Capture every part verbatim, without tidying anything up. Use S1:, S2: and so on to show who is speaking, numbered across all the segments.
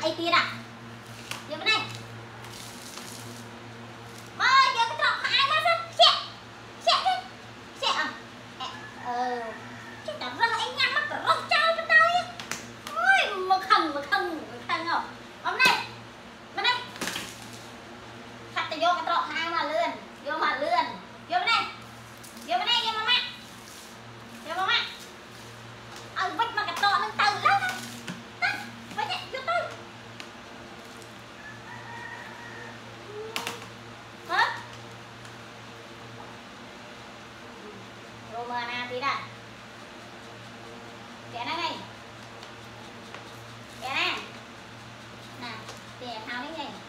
S1: ấy tiền à giờ bên này ơi giờ cái trọ ai mà sao xe xe đi xe à ờ chứ chẳng ra anh nhắm mắt cả rong trao bên đây ôi mà không mà không mà không không hôm nay bên đây thật vô cái trọ hai mà lươn vô mà lươn vô bên đây vô bên đây vô mama vô mama ờ vách mà cái trọ nó từ lắm đó vách này vô tôi hả Romana tidak kẻ này này kẻ này nè kẻ thao đấy nhỉ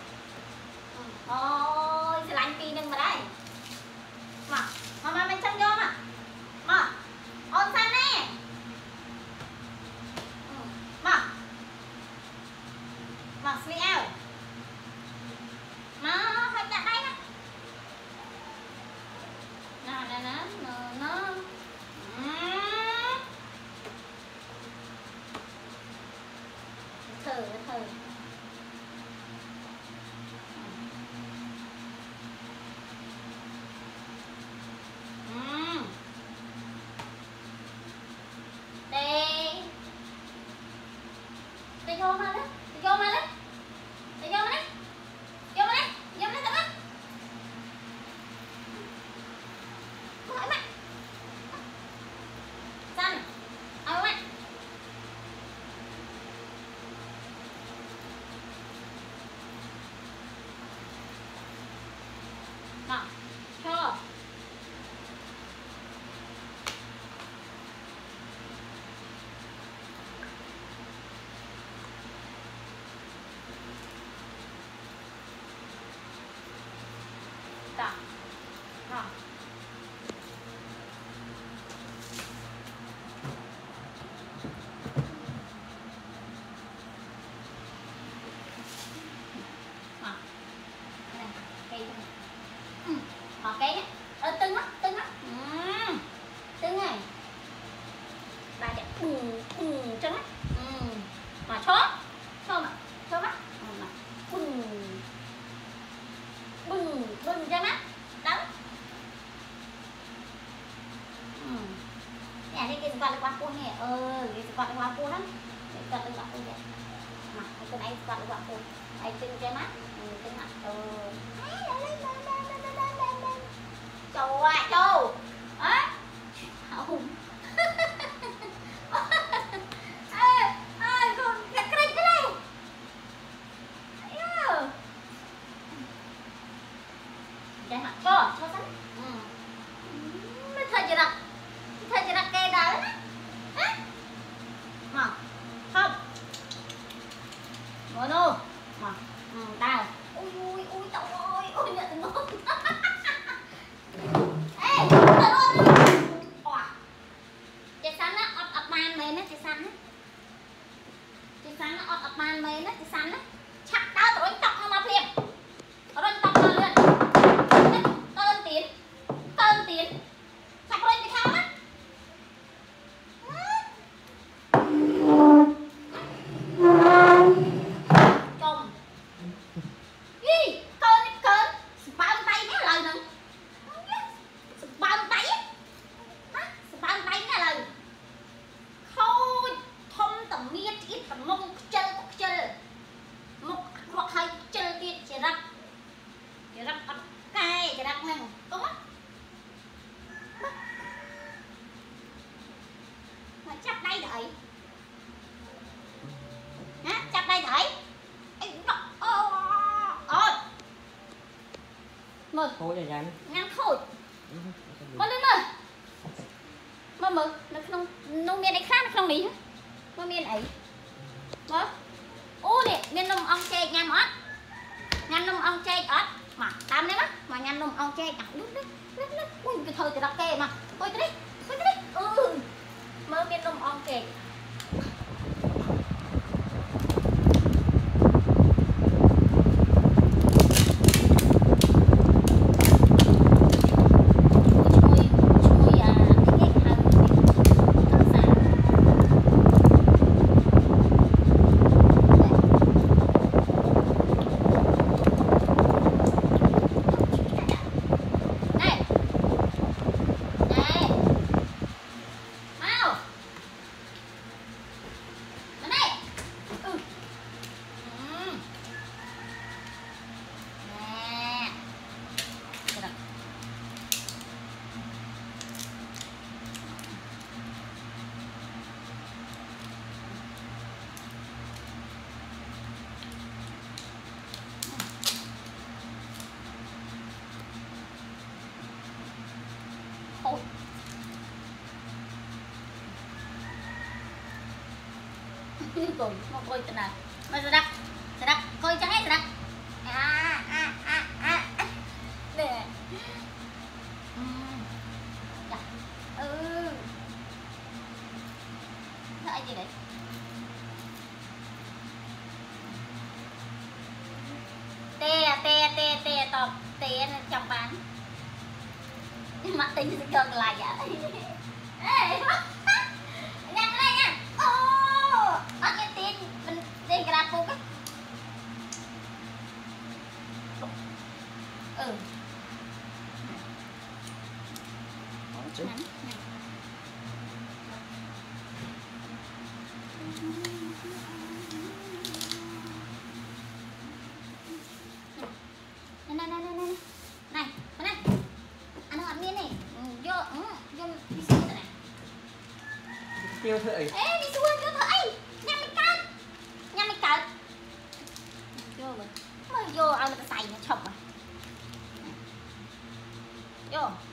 S1: ôi sẽ lạnh pi nhưng mà đây mà mà mà mình trong vô mà mà ôn xanh nè mà mà xì eo nó hơi chặt đây nè nó nè nó nó nó thử thử đây đi vô mà đấy đi vô mà đấy đi vô mà đấy vô mà đấy vô mà đấy tao bắt hỏi mà xanhเอาmà nào cho ta nào à này cây này ừ họ cây này ờ tưng á tưng á ừ tưng này bà chạy bùng bùng chân á ừ mà chó chó mà chó mắt mà bùng bùng bùng chân á đắng ừ nhà đi cái quạt quạt cuốn này ờ cái quạt quạt cuốn lắm cái quạt quạt cuốn này mà cái này quạt quạt cuốn ai tưng chân mắt ừ tưng mắt ừ châu à châu á không ê ê con cái cái cái này vậy hả cho cho sẵn ừ mới thay gì đặt thay gì đặt cây đó á mà không ngồi nô mà ừ đào ui ui ui tao ơi ui nhận ngon ê tao ơi chạy xanh á ọt ọt man mày nó chạy xanh á chạy xanh nó ọt ọt man mày nó chạy xanh á chắc tao tao đánh tóc nó mà phim tao đánh tóc nó lên tao lên tiến tao lên tiến sắp lên cái thao á chồng gì cơn đi cơn bao tay cái lời nữa bao tay á hả bao tay cái lời thôi thông tầm miết ít tầm mông chân chân một hoặc hai chân kia chỉ rắc chỉ rắc bắt cay chỉ rắc nè có mắt mà chắp đây đợi hả chắp đây đợi ôi mơ
S2: khối này dán
S1: ngăn khôi mơ lên mơ mơ mơ nó không nó miền này khác nó không lý mơ miền ấy mơ ô nè miền nông ong chè nhằm ớt nhằm nông ong chè ớt mà tam đấy mắt mà nhằm nông ong chè chẳng đúng đấy đấy đấy ui cái thời thì đọc kê mà ôi cái đấy ôi cái đấy ừ mơ miền nông ong chè cùng một coi tên nào mà sẽ đắt sẽ đắt coi chẳng hết sẽ đắt à à à à nè ừ nó gì đấy tè tè tè tè tọp tè trong bán mặt tính sẽ gần lại vậy ê nhanh lên nha ô ở cái tiền mình đi grab phụ cái ừ
S2: chứ
S1: này này này này này này này ăn ngọt miên này vô ừ, vô đi xuống này
S2: tiêu thử ấy
S1: ê đi xuống vô thử ấy nhắm mình cắt nhắm mình cắt vô rồi mới vô ăn cái xài nó chọc à vô